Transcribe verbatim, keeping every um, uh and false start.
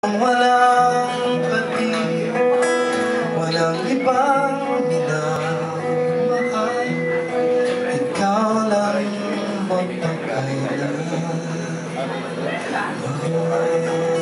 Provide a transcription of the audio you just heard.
Walang pati, walang ibang minamahal, ikaw lang magpakailan.